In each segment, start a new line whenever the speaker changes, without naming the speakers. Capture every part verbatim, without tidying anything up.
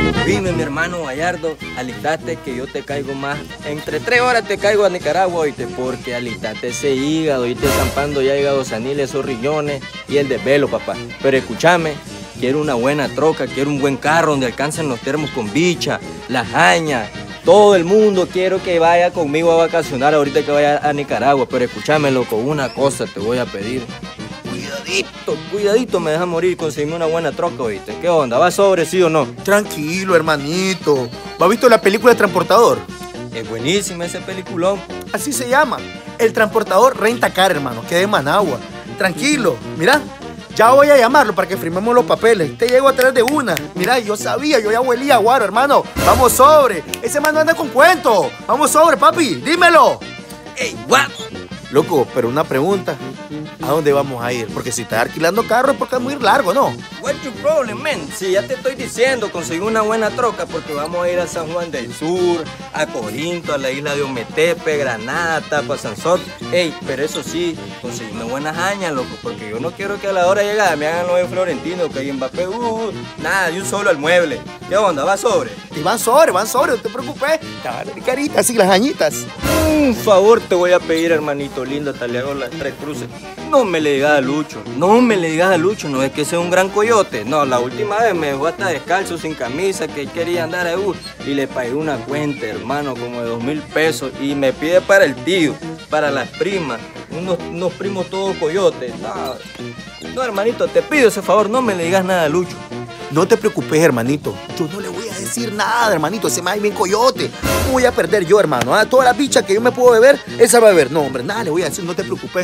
Dime, mi hermano Gallardo, alistate que yo te caigo más. Entre tres horas te caigo a Nicaragua, oíste, porque alistate ese hígado, oíste, zampando ya hígado sanil, esos riñones y el desvelo, papá. Pero escúchame, quiero una buena troca, quiero un buen carro donde alcancen los termos con bicha, las hañas. Todo el mundo quiero que vaya conmigo a vacacionar ahorita que vaya a Nicaragua. Pero escúchame, loco, una cosa te voy a pedir. Cuidadito, cuidadito, me deja morir, conseguirme una buena troca, ¿oíste? ¿Qué onda? ¿Va sobre, sí o no?
Tranquilo, hermanito. ¿Va visto la película El Transportador?
Es buenísima ese peliculón.
Así se llama. El Transportador Renta Car, hermano, que es de Managua. Tranquilo, mira. Ya voy a llamarlo para que firmemos los papeles. Te llego a traer de una. Mira, yo sabía, yo ya huelía a guaro, hermano. Vamos sobre. Ese man no anda con cuento. Vamos sobre, papi. Dímelo.
¡Ey, guapo!
Loco, pero una pregunta. ¿A dónde vamos a ir? Porque si estás alquilando carro es porque es muy largo, ¿no?
What's your problem, man? Sí, ya te estoy diciendo, conseguí una buena troca porque vamos a ir a San Juan del Sur, a Corinto, a la isla de Ometepe, Granada, Tapa, Sansón. Ey, pero eso sí, conseguíme buenas hañas, loco, porque yo no quiero que a la hora de llegada me hagan lo de Florentino, que hay Mbappé, uh, nada, de un solo al mueble. ¿Qué onda? ¿Va sobre?
Y van sobre, van sobre, no te preocupes. Te van a dar caritas, así las añitas.
Un favor te voy a pedir, hermanito lindo, te le hago las tres cruces. No me le digas a Lucho, no me le digas a Lucho, no es que sea un gran coyote. No, la última vez me dejó hasta descalzo, sin camisa, que él quería andar ahí, uh, y le pagué una cuenta, hermano, como de dos mil pesos, y me pide para el tío, para las primas, unos, unos primos todos coyotes. No, no, hermanito, te pido ese favor, no me le digas nada a Lucho.
No te preocupes, hermanito. Yo no le voy a decir nada, hermanito. Ese man es bien coyote. ¿Cómo voy a perder yo, hermano? ¿Ah? Toda la bicha que yo me puedo beber, esa va a beber. No, hombre, nada le voy a decir. No te preocupes.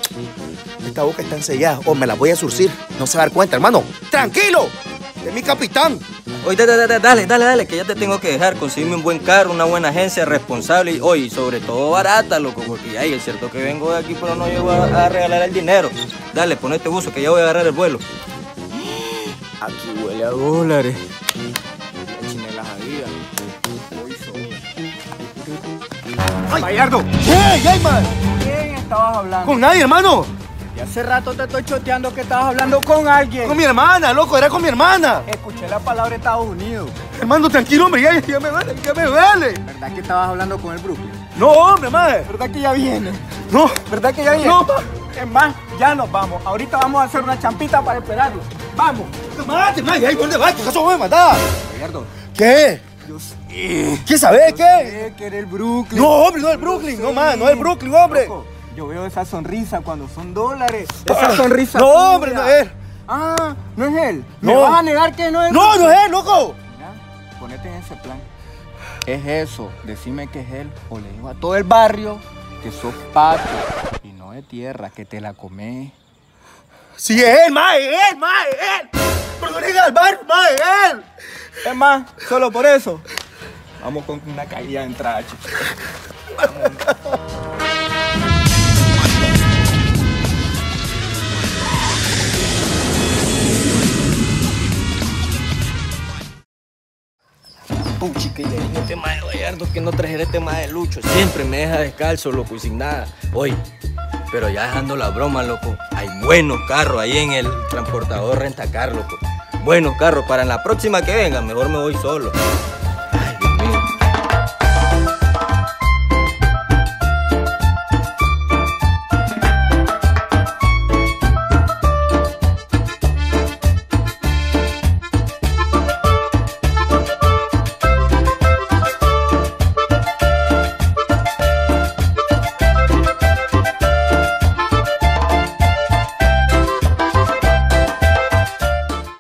Esta boca está ensellada. O me la voy a surcir. No se va a dar cuenta, hermano. ¡Tranquilo! ¡Es mi capitán!
Oye, dale, dale, dale, dale, dale, que ya te tengo que dejar. Conseguirme un buen carro, una buena agencia responsable y, oye, sobre todo barata, loco, porque ay, es cierto que vengo de aquí, pero no llego a, a regalar el dinero. Dale, ponete buzo, que ya voy a agarrar el vuelo. Aquí huele a dólares. La chinela jadida.
¡Ay! ¡Gallardo! ¿Qué, Jayman?
¿Con quién estabas hablando?
Con nadie, hermano.
Y hace rato te estoy choteando que estabas hablando con alguien.
Con mi hermana, loco, era con mi hermana.
Escuché la palabra Estados Unidos.
Hermano, tranquilo, hombre, ya, ya me duele, ya me duele.
¿Verdad que estabas hablando con el Brooklyn?
No, hombre, madre.
¿Verdad que ya viene?
No.
¿Verdad que ya viene?
No, pa.
Es más, ya nos vamos. Ahorita vamos a hacer una champita para esperarlo. ¡Vamos!
¡Mate, madre! ¿Ahí dónde vas? ¿Qué caso me matar?
Gallardo.
¿Qué?
Yo sé.
¿Qué sabes? ¿Qué?
Sé que era el Brooklyn.
No, hombre, no es el Brooklyn. No, más, no es el Brooklyn, hombre.
Loco, yo veo esa sonrisa cuando son dólares. Esa sonrisa.
No,
tuya.
hombre, no es él.
Ah, no es él.
No.
¿Me vas a negar que no es él?
No, no es él, loco.
Mira, ponete en ese plan. Es eso, decime que es él. O le digo a todo el barrio que sos pato y no de tierra, que te la comés.
Sí, es él, más, es él, más, es él. Pero no le digas al bar, más, es él.
Es más, solo por eso. Vamos con una caída de entrada, chicos.
Puchi, que le dije este tema de Gallardo que no trajera este tema de Lucho. Siempre me deja descalzo, loco, y sin nada. Oye, pero ya dejando la broma, loco, hay buenos carros ahí en el transportador Rentacar, loco. Buenos carros, para la próxima que venga, mejor me voy solo.